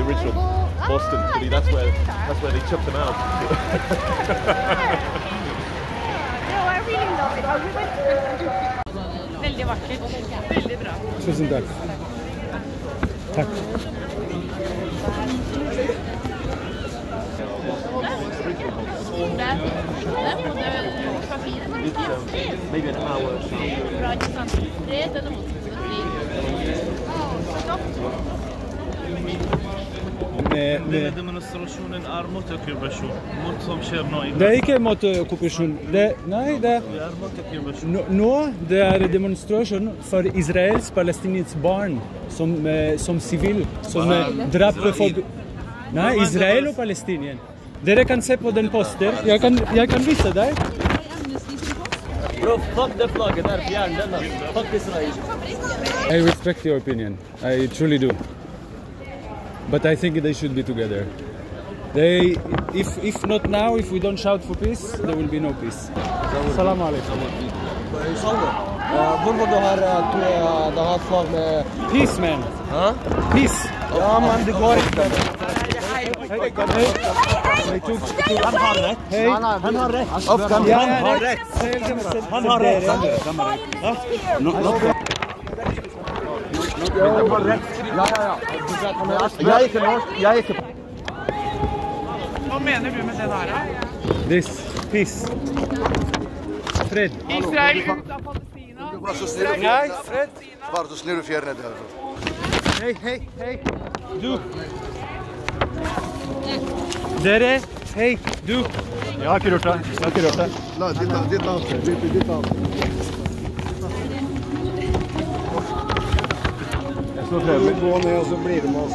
original Boston, fordi that's where they took them out. No, I really love it. Veldig vakkert. Veldig bra. Tusen takk. Takk. Maybe an hour. Denne demonstrasjonen mot okkupasjon, mot som skjer nå i dag. Det ikke mot okkupasjon. Nei, det mot okkupasjon. nå det demonstrasjon for israelsk palestinsk barn som sivil, som dreper folk. Nei, Israel og Palestinien. Dere kan se på den poster. Jeg kan vise deg. Bro, fuck det flagget der, fjern den da. Fuck Israel. I respect your opinion. I truly do. But I think they should be together. If not now, if we don't shout for peace, there will be no peace. Salam alaikum. Hvorfor du har flagg med... Peace, man. Hæ? Peace. Ja, men det går ikke. Han har rett. Han har rett. Han har rett. Jeg er ikke norsk. Hva mener du med det der, da? This. Peace. Fred. Israel ut av Palestina. Nei, fred. Bare så snur du fjerne det her. Hei. Du. Dere, hei, du. Jeg har ikke rørt det. Nei, ditt annet. Jeg slår frem. Gå ned, og så blir det med oss.